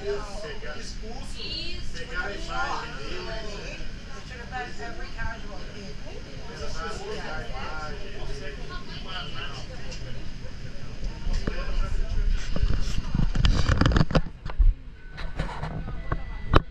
Expulso. Isso, Pegaram a imagem dele. It should have been every casual kid. Coisa pra mostrar a imagem.